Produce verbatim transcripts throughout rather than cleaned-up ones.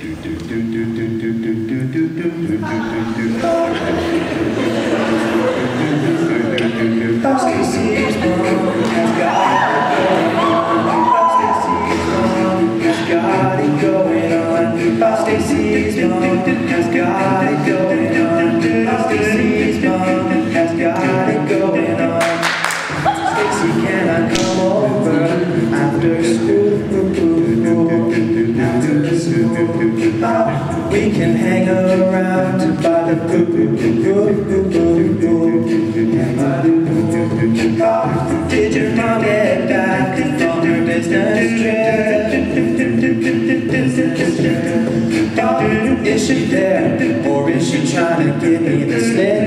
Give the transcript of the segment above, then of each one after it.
Stacy's mom has got it going on. Stacy's mom has got it going on. Stacy's mom has got it going on. Stacy, can I come over after school? After school, we can hang around by the pool. Did your mom get back from her business trip? Is she there, or is she trying to give me the slip?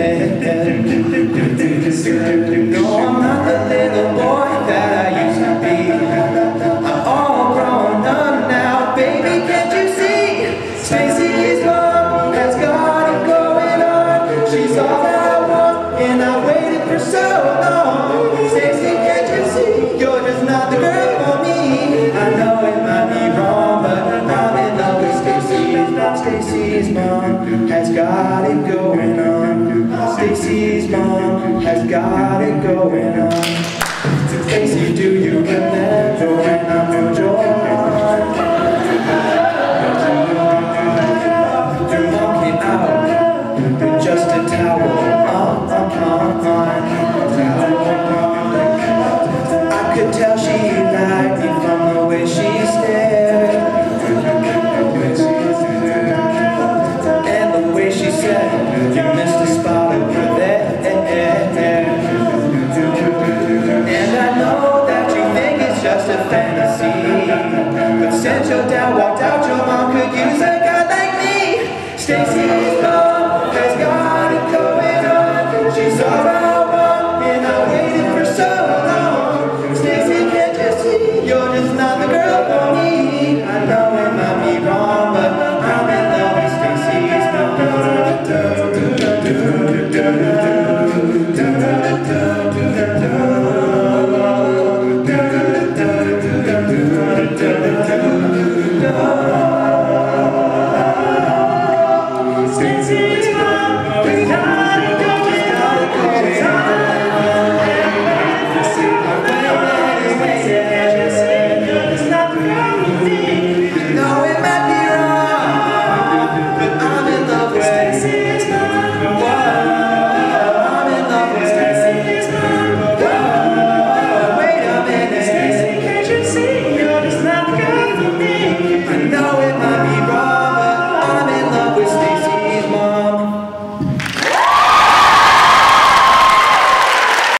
No, I'm not the little boy that I used to be. I'm all grown up now, baby, can't you see? Stacy's mom has got it going on. She's all that I want, and I waited for so long. Stacy, can't you see? You're just not the girl for me. I know it might be wrong, but I'm in love with Stacy's mom. Stacy's mom has got it going on. Stacy's mom has got it going on. Stacy, do you remember when I moved your arm? Your mom came out with just a towel on. I could tell she liked me from the way she stared, and the way she said, you missed a spot over there. And I know that you think it's just a fantasy, but since your dad walked out, your mom could use a guy like me. Stacy's mom has got it going on. She's alright.